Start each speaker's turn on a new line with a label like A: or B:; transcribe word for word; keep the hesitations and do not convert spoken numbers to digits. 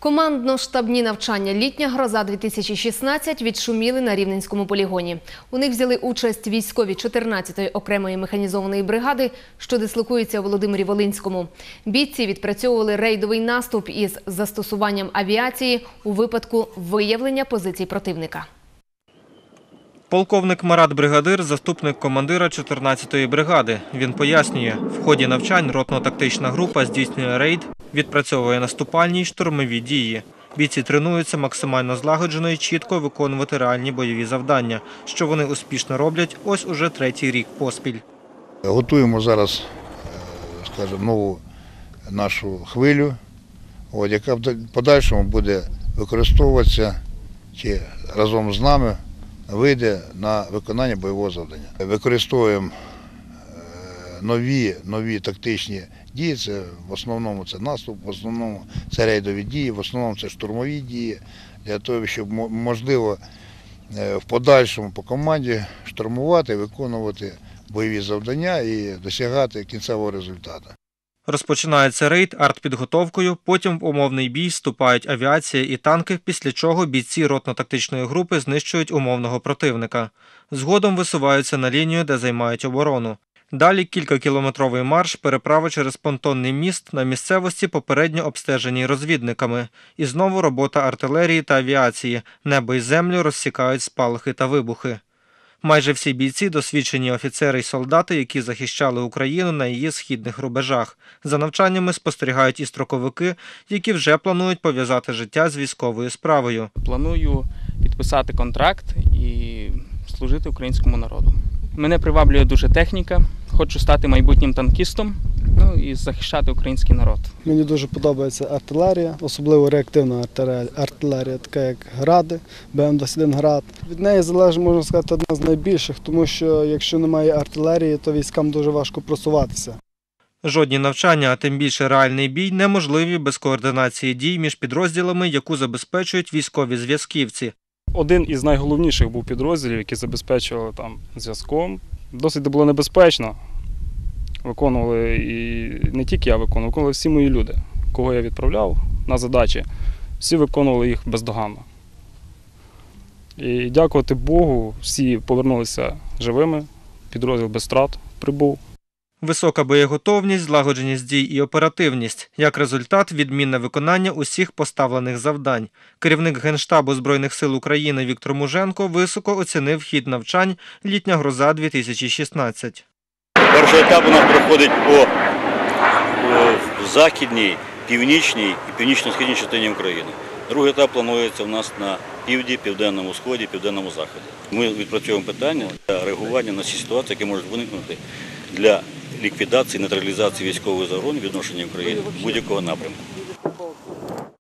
A: Командно-штабні навчання «Літня гроза-дві тисячі шістнадцять» відшуміли на Рівненському полігоні. У них взяли участь військові чотирнадцятої окремої механізованої бригади, що дислокується у Володимирі-Волинському. Бійці відпрацьовували рейдовий наступ із застосуванням авіації у випадку виявлення позицій противника.
B: Полковник Марат Бригадир – заступник командира чотирнадцятої бригади. Він пояснює, в ході навчань ротно-тактична група здійснює рейд, відпрацьовує наступальні й штурмові дії. Бійці тренуються максимально злагоджено і чітко виконувати реальні бойові завдання, що вони успішно роблять ось уже третій рік поспіль.
C: Готуємо зараз, скажімо, нову нашу хвилю, яка в подальшому буде використовуватися чи разом з нами вийде на виконання бойового завдання. Використовуємо нові, нові тактичні дії, це в основному це наступ, в основному це рейдові дії, в основному це штурмові дії, для того, щоб можливо в подальшому по команді штурмувати, виконувати бойові завдання і досягати кінцевого результату.
B: Розпочинається рейд артпідготовкою, потім в умовний бій вступають авіація і танки, після чого бійці ротно-тактичної групи знищують умовного противника. Згодом висуваються на лінію, де займають оборону. Далі кількакілометровий марш, переправа через понтонний міст на місцевості, попередньо обстеженій розвідниками. І знову робота артилерії та авіації. Небо і землю розсікають спалахи та вибухи. Майже всі бійці – досвідчені офіцери й солдати, які захищали Україну на її східних рубежах. За навчаннями спостерігають і строковики, які вже планують пов'язати життя з військовою справою.
D: Планую підписати контракт і служити українському народу. Мене приваблює дуже техніка, хочу стати майбутнім танкістом, ну і захищати український народ.
E: Мені дуже подобається артилерія, особливо реактивна артилерія, така як «Гради», Б М двадцять один «Град». Від неї залежить, можна сказати, одна з найбільших, тому що якщо немає артилерії, то військам дуже важко просуватися.
B: Жодні навчання, а тим більше реальний бій, неможливі без координації дій між підрозділами, яку забезпечують військові зв'язківці.
F: Один із найголовніших був підрозділів, який забезпечували там зв'язком. Досить було небезпечно. Виконували, і не тільки я виконував, виконували всі мої люди, кого я відправляв на задачі. Всі виконували їх бездоганно. І дякувати Богу, всі повернулися живими, підрозділ без втрат прибув.
B: Висока боєготовність, злагодженість дій і оперативність. Як результат – відмінне виконання усіх поставлених завдань. Керівник Генштабу Збройних сил України Віктор Муженко високо оцінив хід навчань «Літня гроза-дві тисячі шістнадцять».
G: Перший етап у нас проходить по західній, північній і північно-східній частині України. Другий етап планується у нас на півдні, південному сході, південному заході. Ми відпрацьовуємо питання для реагування на всі ситуації, які можуть виникнути для ліквідації, нейтралізації військової загрози відношення України будь-якого напрямку.